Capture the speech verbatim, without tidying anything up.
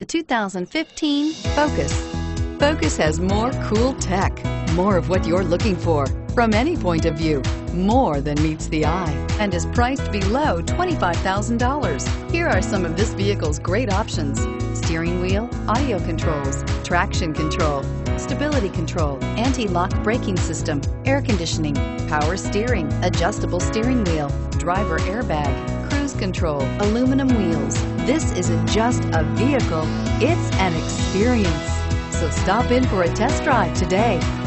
The two thousand fifteen Focus. Focus has more cool tech, more of what you're looking for. From any point of view, more than meets the eye, and is priced below twenty-five thousand dollars. Here are some of this vehicle's great options: steering wheel audio controls, traction control, stability control, anti-lock braking system, air conditioning, power steering, adjustable steering wheel, driver airbag, cruise control, aluminum wheels. This isn't just a vehicle, it's an experience. So stop in for a test drive today.